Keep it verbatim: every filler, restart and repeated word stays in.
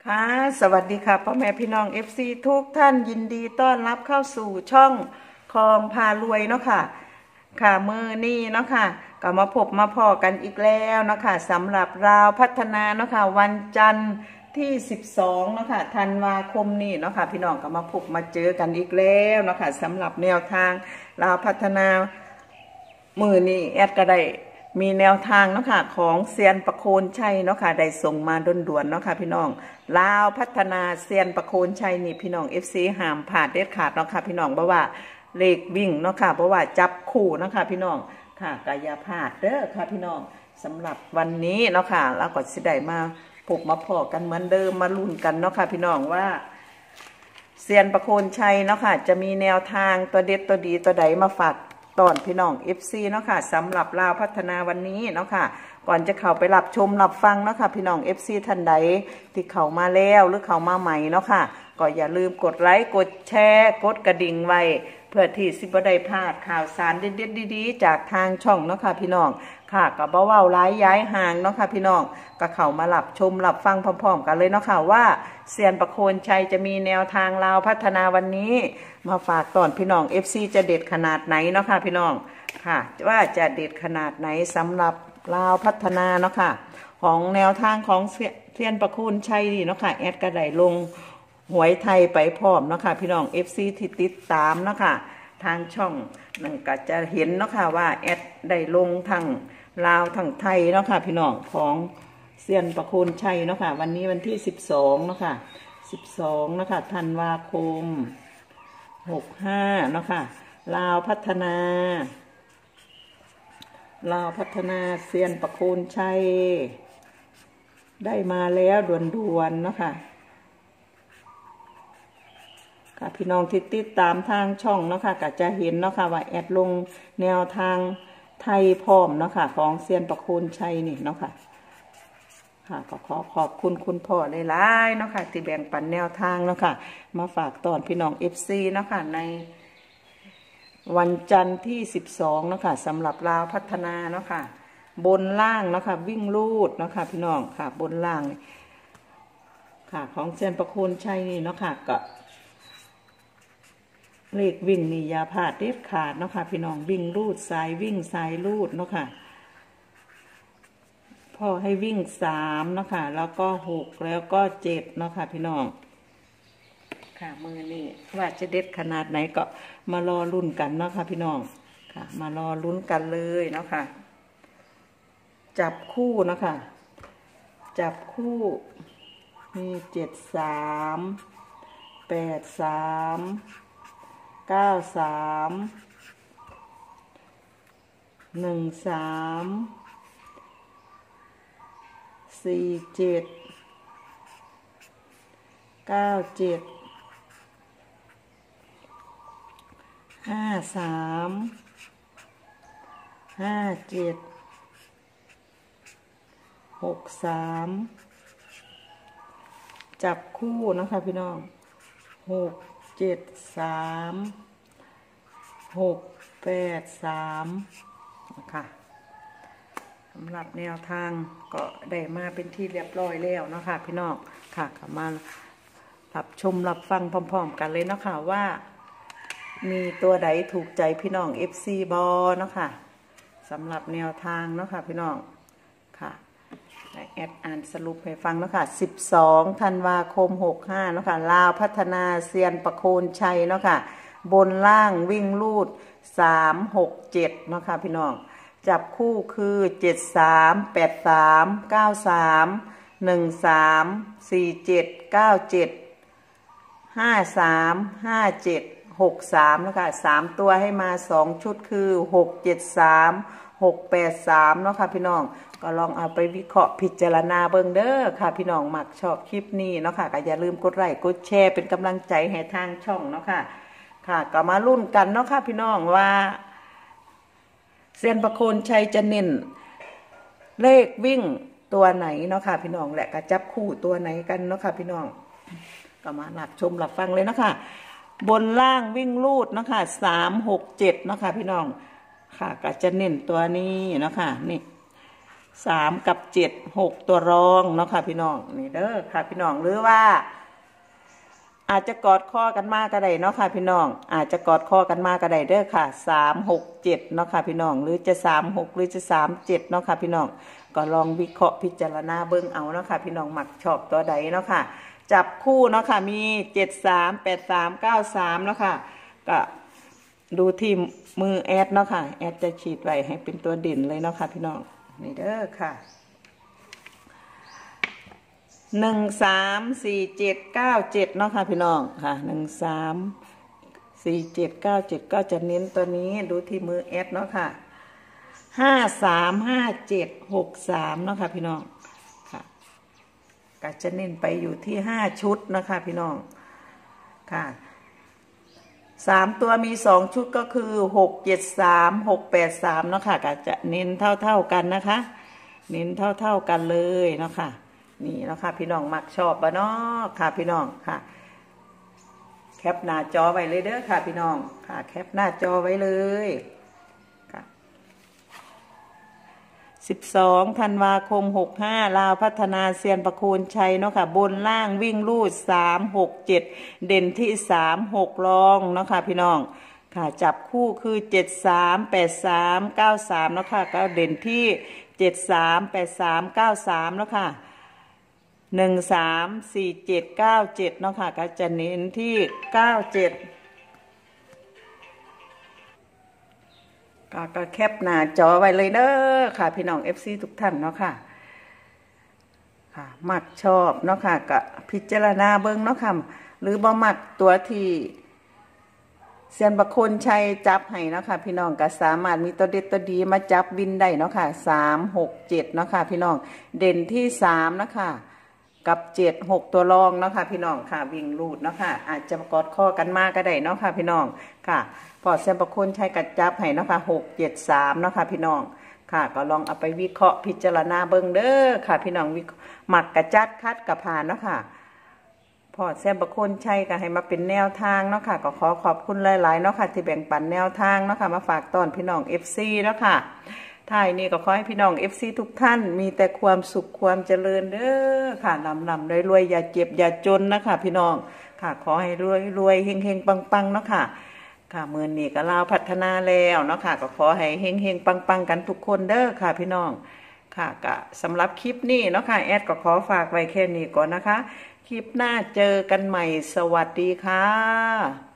ค่ะสวัสดีค่ะพ่อแม่พี่น้อง เอฟ ซี ทุกท่านยินดีต้อนรับเข้าสู่ช่องคลองพารวยเนาะค่ะค่ะมือนี้เนาะค่ะก็มาพบมาพอกันอีกแล้วเนาะค่ะสำหรับราวพัฒนาเนาะค่ะวันจันทร์ที่สิบสองเนาะค่ะธันวาคมนี้เนาะค่ะพี่น้องก็มาพบมาเจอกันอีกแล้วเนาะค่ะสำหรับแนวทางราวพัฒนามือนี้แอดก็ได้มีแนวทางเนาะค่ะของเซียนประโคนชัยเนาะค่ะได้ส่งมาด่วนๆเนาะค่ะพี่น้องลาวพัฒนาเซียนประโคนชัยนี่พี่น้อง เอฟ ซี ห้ามผ่านเด็ดขาดเนาะค่ะพี่น้องเพราะว่าเลขวิ่งเนาะค่ะเพราะว่าจับคู่เนาะค่ะพี่น้องค่ะกายาพลาดเด้อค่ะพี่น้องสำหรับวันนี้เนาะค่ะแล้วก็สิได้มาพบมาพอกันเหมือนเดิมมาลุ้นกันเนาะค่ะพี่น้องว่าเซียนประโคนชัยเนาะค่ะจะมีแนวทางตัวเด็ดตัวดีตัวใดมาฝากตอนพี่น้อง เอฟ ซี เนาะค่ะสำหรับลาวพัฒนาวันนี้เนาะค่ะก่อนจะเข้าไปรับชมรับฟังเนาะค่ะพี่น้อง เอฟ ซี ท่านใดที่เข้ามาแล้วหรือเข้ามาใหม่เนาะค่ะก็อย่าลืมกดไลค์กดแชร์กดกระดิ่งไว้เพื่อที่สิบ่ได้พลาดข่าวสารเด็ดๆดีๆจากทางช่องเนาะค่ะพี่น้องค่ะก็บ่เว้าร้ายย้ายห่างเนาะค่ะพี่น้องก็เข้ามารับชมรับฟังพร้อมๆกันเลยเนาะค่ะว่าเซียนประโคนชัยจะมีแนวทางลาวพัฒนาวันนี้มาฝากตอนพี่น้อง เอฟ ซี จะเด็ดขนาดไหนเนาะค่ะพี่น้องค่ะว่าจะเด็ดขนาดไหนสำหรับลาวพัฒนาเนาะค่ะของแนวทางของเซียนประโคนชัยนี่เนาะค่ะแอดก็ได้ลงหวยไทยไปพร้อมเนาะค่ะพี่น้อง เอฟ ซี ที่ติดตามเนาะค่ะทางช่องนั่นก็จะเห็นเนาะค่ะว่าแอดได้ลงทั้งลาวทั้งไทยเนาะค่ะพี่น้องของเซียนประโคนชัยเนาะค่ะวันนี้วันที่สิบสองเนาะค่ะสิบสองเนาะค่ะธันวาคมหกห้าเนาะค่ะลาวพัฒนาลาวพัฒนาเซียนประโคนชัยได้มาแล้วด่วนๆเนาะค่ะค่ะพี่น้องที่ติดตามทางช่องเนาะค่ะก็จะเห็นเนาะค่ะว่าแอดลงแนวทางไทยพร้อมเนาะค่ะของเซียนประโคนชัยนี่เนาะค่ะค่ะก็ขอขอบคุณคุณพ่อหลายๆเนาะค่ะที่แบ่งปันแนวทางเนาะค่ะมาฝากตอนพี่น้อง เอฟ ซี เนาะค่ะในวันจันทร์ที่สิบสองเนาะค่ะสำหรับลาวพัฒนาเนาะค่ะบนล่างเนาะค่ะวิ่งลูดเนาะค่ะพี่น้องค่ะบนล่างค่ะของเซียนประโคนชัยนี่เนาะค่ะก็เลขวิ่งนี่อย่าพลาดเด็ดขาดเนาะค่ะพี่น้องวิ่งลูดสายวิ่งสายลูดเนาะค่ะพ่อให้วิ่งสามเนาะค่ะแล้วก็หกแล้วก็เจ็ดเนาะค่ะพี่น้องค่ะมือนี่ว่าจะเด็ดขนาดไหนก็มารอลุ้นกันเนาะค่ะพี่น้องค่ะมารอลุ้นกันเลยเนาะค่ะจับคู่เนาะค่ะจับคู่มีเจ็ดสามแปดสามเก้าสามหนึ่งสามสี่เจ็ดเก้าเจ็ดห้าสามห้าเจ็ดหกสามจับคู่นะคะพี่น้องหกเจ็ดสามหกแปดสามนะคะสำหรับแนวทางก็ได้มาเป็นที่เรียบร้อยแล้วเนาะค่ะพี่น้องค่ะกลับมารับชมรับฟังพร้อมๆกันเลยเนาะค่ะว่ามีตัวใดถูกใจพี่น้อง เอฟ ซี บอเนาะค่ะสำหรับแนวทางเนาะค่ะพี่น้องค่ะแอดอ่านสรุปให้ฟังเนาะค่ะสิบสองธันวาคมหกห้าเนาะค่ะลาวพัฒนาเซียนประโคนชัยเนาะค่ะบนล่างวิ่งลูดสามหกเจ็ดเนาะค่ะพี่น้องจับคู่คือเจ็ดสามแปดสามเก้าสามหนึ่งสามสี่เจ็ดเก้าเจ็ดห้าสามห้าเจ็ดหกสามนะคะสามตัวให้มาสองชุดคือหกเจ็ดสามหกแปดสามเนาะค่ะพี่น้องก็ลองเอาไปวิเคราะห์พิจารณาเบิ่งเด้อค่ะพี่น้องมักชอบคลิปนี้เนาะค่ะก็อย่าลืมกดไลค์กดแชร์เป็นกำลังใจให้ทางช่องเนาะค่ะค่ะก็มาลุ้นกันเนาะค่ะพี่น้องว่าเซียนประโคนชัยจะเน้นเลขวิ่งตัวไหนเนาะค่ะพี่น้องและก็จับคู่ตัวไหนกันเนาะค่ะพี่น้องก็มาหลับชมหลับฟังเลยเนาะค่ะบนล่างวิ่งลูดเนาะค่ะสามหกเจ็ดเนาะค่ะพี่น้องค่ะก็จะเน้นตัวนี้เนาะค่ะนี่สามกับเจ็ดหกตัวรองเนาะค่ะพี่น้องนี่เด้อค่ะพี่น้องหรือว่าอาจจะกอดข้อกันมากก็ได้เนาะค่ะพี่น้องอาจจะกอดข้อกันมากก็ได้เด้อค่ะสามหกเจ็ดเนาะค่ะพี่น้องหรือจะสามหกหรือจะสามเจ็ดเนาะค่ะพี่น้องก็ลองวิเคราะห์พิจารณาเบิ่งเอาเนาะค่ะพี่น้องมักชอบตัวใดเนาะค่ะจับคู่เนาะค่ะมีเจ็ดสามแปดสามเก้าสามเนาะค่ะก็ดูที่มือแอดเนาะค่ะแอดจะฉีดไว้ให้เป็นตัวเด่นเลยเนาะค่ะพี่น้องนี่เด้อค่ะหนึ่งสามสี่เจ็ดเก้าเจ็ดเนาะค่ะพี่น้องค่ะหนึ่งสามสี่เจ็ดเก้าเจ็ดก็จะเน้นตัวนี้ดูที่มือแอดเนาะค่ะห้าสามห้าเจ็ดหกสามเนาะค่ะพี่น้องค่ะก็จะเน้นไปอยู่ที่ห้าชุดนะคะพี่น้องค่ะสามตัวมีสองชุดก็คือหกเจ็ดสามหกแปดสามเนาะค่ะก็จะเน้นเท่าเท่ากันนะคะเน้นเท่าเท่ากันเลยเนาะค่ะนี่เนาะค่ะพี่น้องมักชอบบ่เนาะค่ะพี่น้องค่ะแคปหน้าจอไว้เลยเด้อค่ะพี่น้องค่ะแคปหน้าจอไว้เลยค่ะสิบสองธันวาคมหกห้าลาวพัฒนาเซียนประโคนชัยเนาะค่ะบนล่างวิ่งลูดสามหกเจ็ดเด่นที่สามหกรองเนาะค่ะพี่น้องค่ะจับคู่คือเจ็ดสามแปดสามเก้าสามเนาะค่ะก็เด่นที่เจ็ดสามแปดสามเก้าสามเนาะค่ะหนึ่งสามสี่เจ็ดเก้าเจ็ดเนาะค่ะก็จะเน้นที่เก้าเจ็ดก็แคปหน้าจอไว้เลยเด้อค่ะพี่น้อง เอฟ ซี ทุกท่านเนาะค่ะค่ะมักชอบเนาะค่ะก็พิจารณาเบิ่งเนาะค่ะหรือบ่มักตัวที่เซียนประโคนชัยจับให้เนาะค่ะพี่น้องก็สามารถมีตัวเด็ดตัวดีมาจับวินได้เนาะค่ะสามหกเจ็ดเนาะค่ะพี่น้องเด่นที่สามเนาะค่ะกับเจ็ดหกตัวรองเนาะค่ะพี่น้องค่ะวิ่งลูดเนาะค่ะอาจจะกอดข้อกันมากก็ได้เนาะค่ะพี่น้องค่ะพอเซียนประโคนชัยกัดจับให้เนาะค่ะหกเจ็ดสามเนาะค่ะพี่น้องค่ะก็ลองเอาไปวิเคราะห์พิจารณาเบิ่งเด้อค่ะพี่น้องวิหมักกระจัดคัดกระผ่านเนาะค่ะพอเซียนประโคนชัยก็ให้มาเป็นแนวทางเนาะค่ะก็ขอขอบคุณหลายๆเนาะค่ะที่แบ่งปันแนวทางเนาะค่ะมาฝากตอนพี่น้อง เอฟ ซี เนาะค่ะท้ายนี้ก็ขอให้พี่น้อง เอฟ ซี ทุกท่านมีแต่ความสุขความเจริญเด้อค่ะลำลำรวยรวยอย่าเจ็บอย่าจนนะคะพี่น้องค่ะขอให้รวยรวยเฮงเฮงปังปังเนาะค่ะค่ะเมื่อนี้ก็ลาวพัฒนาแล้วเนาะค่ะก็ขอให้เฮงเฮงปังปังกันทุกคนเด้อค่ะพี่น้องค่ะก็สำหรับคลิปนี้เนาะค่ะแอดก็ขอฝากไว้แค่นี้ก่อนนะคะคลิปหน้าเจอกันใหม่สวัสดีค่ะ